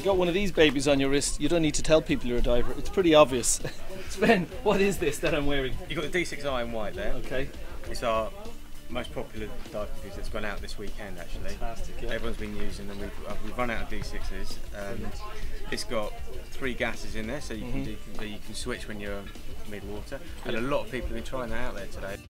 got one of these babies on your wrist, you don't need to tell people you're a diver. It's pretty obvious. Sven, what is this that I'm wearing? You've got the D6i in white there. Okay. It's our most popular dive fuse that's gone out this weekend actually. Fantastic, yeah. Everyone's been using them. We've run out of D6s. It's got 3 gases in there, so you can switch when you're mid-water. And a lot of people have been trying that out there today.